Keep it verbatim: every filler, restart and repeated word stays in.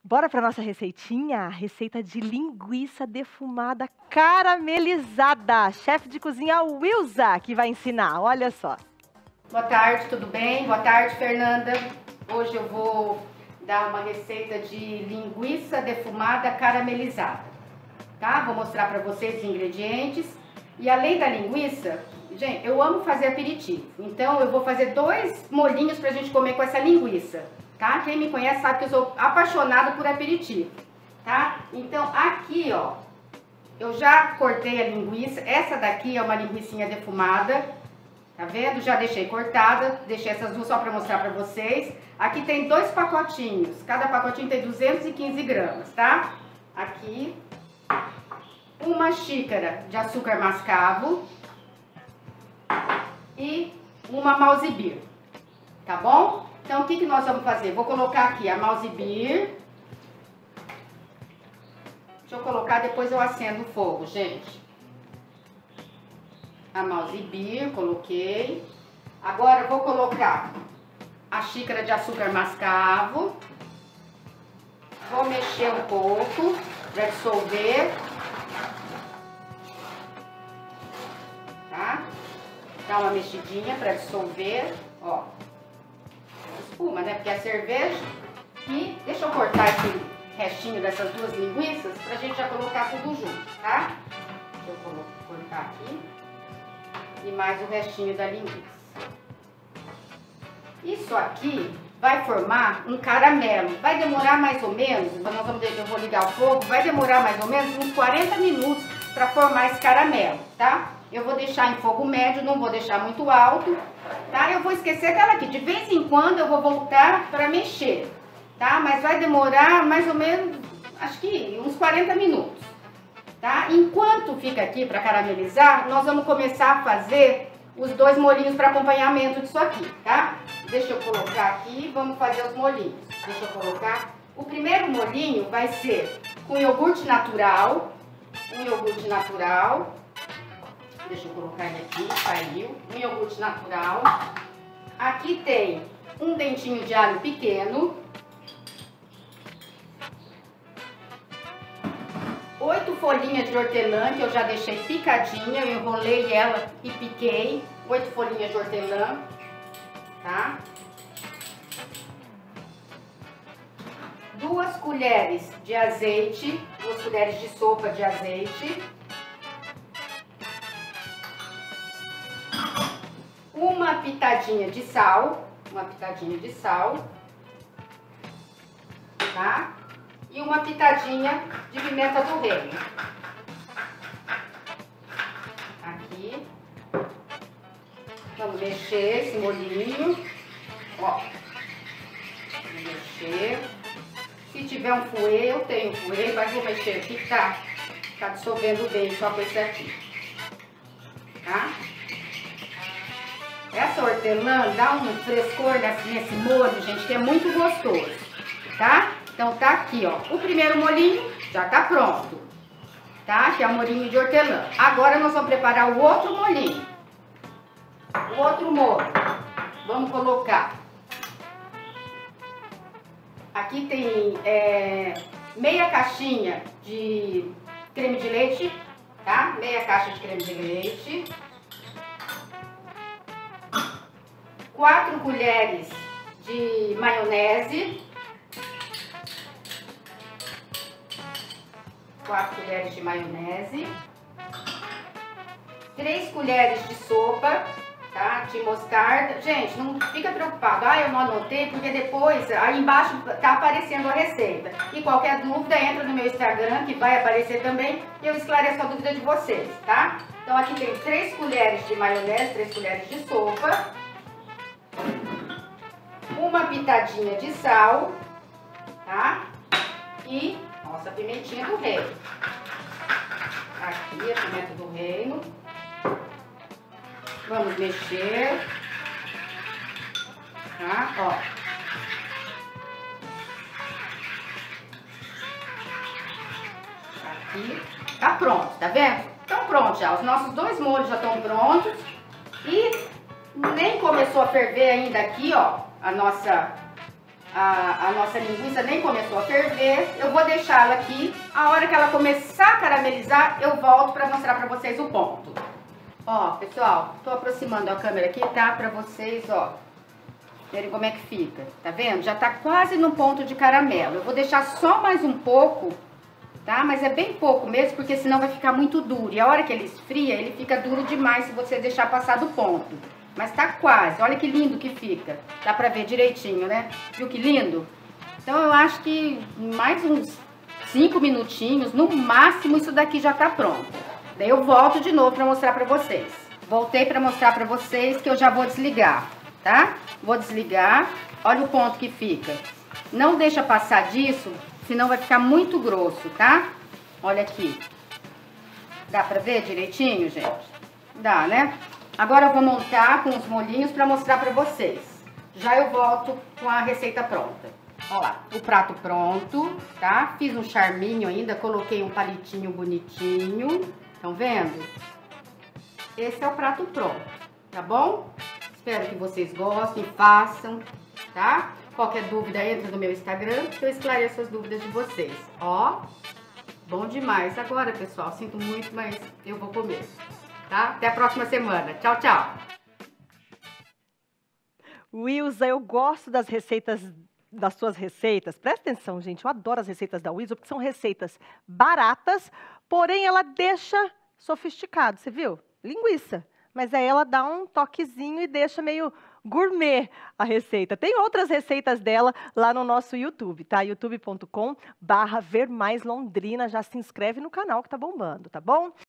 Bora para nossa receitinha? Receita de linguiça defumada caramelizada. Chefe de cozinha Wilza que vai ensinar, olha só. Boa tarde, tudo bem? Boa tarde, Fernanda. Hoje eu vou dar uma receita de linguiça defumada caramelizada, tá? Vou mostrar para vocês os ingredientes. E além da linguiça, gente, eu amo fazer aperitivo. Então eu vou fazer dois molhinhos pra gente comer com essa linguiça, tá? Quem me conhece sabe que eu sou apaixonada por aperitivo, tá? Então aqui, ó, eu já cortei a linguiça. Essa daqui é uma linguicinha defumada, tá vendo? Já deixei cortada, deixei essas duas só pra mostrar pra vocês. Aqui tem dois pacotinhos, cada pacotinho tem duzentos e quinze gramas, tá? Aqui, uma xícara de açúcar mascavo e uma mouse beer, tá bom? Então, o que que nós vamos fazer? Vou colocar aqui a mouse beer. Deixa eu colocar, depois eu acendo o fogo, gente. A mouse beer, coloquei. Agora, eu vou colocar a xícara de açúcar mascavo. Vou mexer um pouco para dissolver. Tá? Dá uma mexidinha para dissolver, ó. Espuma, né? Porque é cerveja. E deixa eu cortar esse restinho dessas duas linguiças pra gente já colocar tudo junto, tá? Deixa eu cortar aqui. E mais o restinho da linguiça. Isso aqui vai formar um caramelo. Vai demorar mais ou menos, nós vamos ver que eu vou ligar o fogo, vai demorar mais ou menos uns quarenta minutos para formar esse caramelo, tá? Eu vou deixar em fogo médio, não vou deixar muito alto, tá? Eu vou esquecer dela aqui. De vez em quando eu vou voltar para mexer, tá? Mas vai demorar mais ou menos, acho que uns quarenta minutos, tá? Enquanto fica aqui para caramelizar, nós vamos começar a fazer os dois molhinhos para acompanhamento disso aqui, tá? Deixa eu colocar aqui, vamos fazer os molhinhos. Deixa eu colocar. O primeiro molhinho vai ser com iogurte natural, um iogurte natural. Deixa eu colocar ele aqui, saiu. Um iogurte natural. Aqui tem um dentinho de alho pequeno. Oito folhinhas de hortelã, que eu já deixei picadinha. Eu enrolei ela e piquei. Oito folhinhas de hortelã, tá? Duas colheres de azeite. Duas colheres de sopa de azeite. Uma pitadinha de sal, uma pitadinha de sal, tá? E uma pitadinha de pimenta do reino. Aqui. Vamos mexer esse molhinho, ó. Vamos mexer. Se tiver um fouet, eu tenho fouet, mas vou mexer aqui que tá, tá dissolvendo bem só com esse aqui, tá? Essa hortelã dá um frescor nesse molho, gente, que é muito gostoso, tá? Então tá aqui, ó. O primeiro molhinho já tá pronto, tá? Que é o molhinho de hortelã. Agora nós vamos preparar o outro molhinho. O outro molho. Vamos colocar. Aqui tem é, meia caixinha de creme de leite, tá? Meia caixa de creme de leite. Quatro colheres de maionese. Quatro colheres de maionese. Três colheres de sopa, tá? De mostarda. Gente, não fica preocupado. Ah, eu não anotei, porque depois aí embaixo tá aparecendo a receita. E qualquer dúvida, entra no meu Instagram, que vai aparecer também, e eu esclareço a dúvida de vocês, tá? Então aqui tem três colheres de maionese, três colheres de sopa. Uma pitadinha de sal, tá? E nossa pimentinha do reino. Aqui a pimenta do reino. Vamos mexer, tá? Ó. Aqui. Tá pronto, tá vendo? Então pronto já. Os nossos dois molhos já estão prontos. E nem começou a ferver ainda aqui, ó, a nossa a, a nossa linguiça nem começou a ferver. Eu vou deixá-la aqui. A hora que ela começar a caramelizar, eu volto para mostrar para vocês o ponto. Ó, pessoal, tô aproximando a câmera aqui, tá? Para vocês, ó, verem como é que fica. Tá vendo? Já tá quase no ponto de caramelo. Eu vou deixar só mais um pouco, tá? Mas é bem pouco mesmo, porque senão vai ficar muito duro. E a hora que ele esfria, ele fica duro demais se você deixar passar do ponto. Mas tá quase. Olha que lindo que fica. Dá pra ver direitinho, né? Viu que lindo? Então eu acho que mais uns cinco minutinhos, no máximo, isso daqui já tá pronto. Daí eu volto de novo pra mostrar pra vocês. Voltei pra mostrar pra vocês que eu já vou desligar, tá? Vou desligar. Olha o ponto que fica. Não deixa passar disso, senão vai ficar muito grosso, tá? Olha aqui. Dá pra ver direitinho, gente? Dá, né? Agora eu vou montar com os molhinhos pra mostrar pra vocês. Já eu volto com a receita pronta. Olha lá, o prato pronto, tá? Fiz um charminho ainda, coloquei um palitinho bonitinho. Estão vendo? Esse é o prato pronto, tá bom? Espero que vocês gostem, façam, tá? Qualquer dúvida, entra no meu Instagram que eu esclareço as dúvidas de vocês. Ó, bom demais. Agora, pessoal, sinto muito, mas eu vou comer, tá? Até a próxima semana. Tchau, tchau. Wilza, eu gosto das receitas, das suas receitas. Presta atenção, gente, eu adoro as receitas da Wilza, porque são receitas baratas, porém ela deixa sofisticado, você viu? Linguiça. Mas aí ela dá um toquezinho e deixa meio gourmet a receita. Tem outras receitas dela lá no nosso YouTube, tá? youtube ponto com barra ver mais Londrina. Já se inscreve no canal que tá bombando, tá bom?